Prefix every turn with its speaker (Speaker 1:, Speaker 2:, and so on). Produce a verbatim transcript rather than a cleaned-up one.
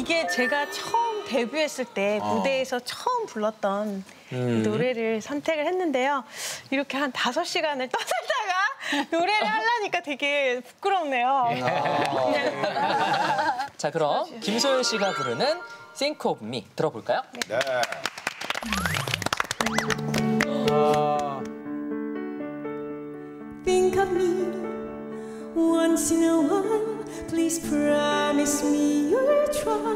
Speaker 1: 이게 제가 처음 데뷔했을 때 무대에서 처음 불렀던
Speaker 2: 음.
Speaker 1: 노래를 선택을 했는데요. 이렇게 한 다섯 시간을 떠들다가 노래를 하려니까 되게 부끄럽네요. 그냥...
Speaker 2: 자, 그럼 김소연 씨가 부르는 Think of Me 들어볼까요?
Speaker 3: 네.
Speaker 4: Think of me once in a while. Please promise me you'll try